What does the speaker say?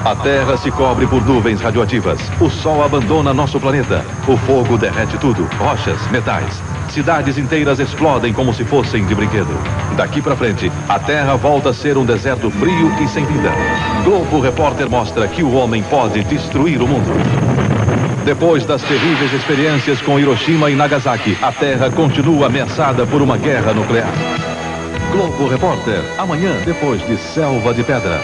A Terra se cobre por nuvens radioativas. O Sol abandona nosso planeta. O fogo derrete tudo. Rochas, metais. Cidades inteiras explodem como se fossem de brinquedo. Daqui pra frente, a Terra volta a ser um deserto frio e sem vida. Globo Repórter mostra que o homem pode destruir o mundo. Depois das terríveis experiências com Hiroshima e Nagasaki, a Terra continua ameaçada por uma guerra nuclear. Globo Repórter, amanhã depois de Selva de Pedra.